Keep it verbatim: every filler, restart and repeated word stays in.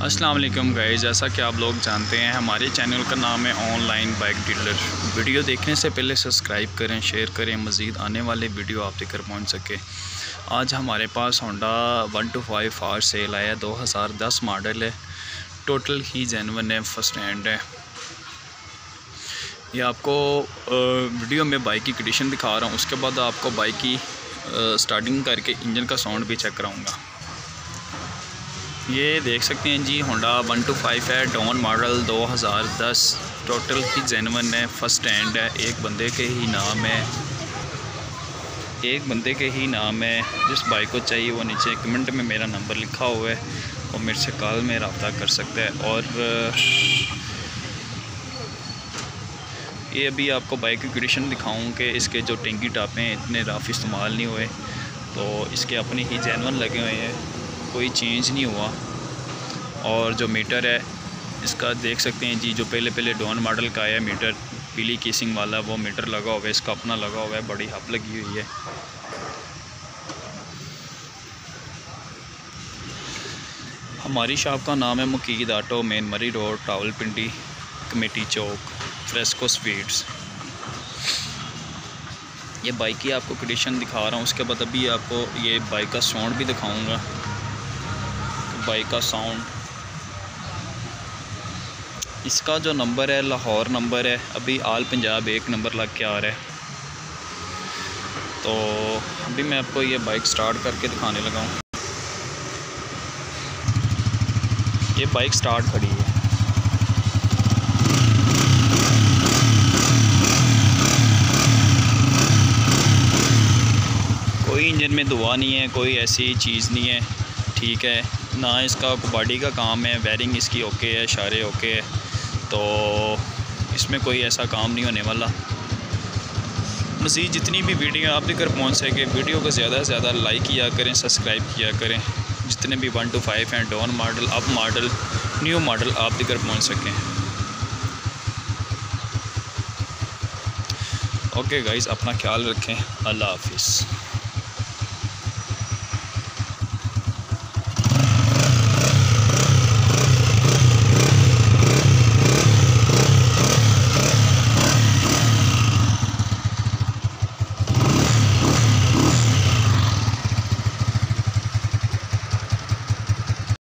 अस्सलाम वालेकुम गाइस, जैसा कि आप लोग जानते हैं हमारे चैनल का नाम है ऑनलाइन बाइक डीलर। वीडियो देखने से पहले सब्सक्राइब करें, शेयर करें, मज़ीद आने वाले वीडियो आप तक पहुंच सके। आज हमारे पास Honda one two five for sale आया, दो हज़ार दस मॉडल है, टोटल ही जेन्युइन है, फर्स्ट हैंड है। ये आपको वीडियो में बाइक की कंडीशन दिखा रहा हूँ, उसके बाद आपको बाइक की स्टार्टिंग करके इंजन का साउंड भी चेक कराऊँगा। ये देख सकते हैं जी, होंडा वन टू फाइव है, डॉन मॉडल दो हज़ार दस, टोटल ही जेन्युइन है, फर्स्ट हैंड है। एक बंदे के ही नाम है एक बंदे के ही नाम है जिस बाइक को चाहिए वो नीचे कमेंट में मेरा नंबर लिखा हुआ है और मेरे से कॉल में रब्ता कर सकता है। और ये अभी आपको बाइक की कंडीशन दिखाऊं कि इसके जो टेंकी टापे हैं इतने रफ इस्तेमाल नहीं हुए, तो इसके अपने ही जेन्युइन लगे हुए हैं, कोई चेंज नहीं हुआ। और जो मीटर है इसका देख सकते हैं जी, जो पहले पहले डॉन मॉडल का आया मीटर पीली केसिंग वाला, वो मीटर लगा हुआ है, इसका अपना लगा हुआ है, बड़ी हप लगी हुई है। हमारी शॉप का नाम है Muqeed auto, main Murree road, Rawalpindi, committee Chowk, Fresco sweets. ये बाइक की आपको कंडीशन दिखा रहा हूँ, उसके बाद अभी आपको ये बाइक का साउंड भी दिखाऊंगा। बाइक का साउंड, इसका जो नंबर है लाहौर नंबर है, अभी आल पंजाब एक नंबर लग के आ रहा है। तो अभी मैं आपको ये बाइक स्टार्ट करके दिखाने लगा हूँ। ये बाइक स्टार्ट खड़ी है। कोई इंजन में धुआं नहीं है, कोई ऐसी चीज़ नहीं है, ठीक है ना। इसका बॉडी का काम है, वायरिंग इसकी ओके है, इशारे ओके है, तो इसमें कोई ऐसा काम नहीं होने वाला। मज़ीद जितनी भी वीडियो आप तक पहुँच सके, वीडियो को ज़्यादा से ज़्यादा लाइक किया करें, सब्सक्राइब किया करें। जितने भी वन टू फाइव हैं, Dawn model, up model, new model आप तक पहुँच सकें। ओके गाइस, अपना ख्याल रखें, अल्लाह हाफिज़।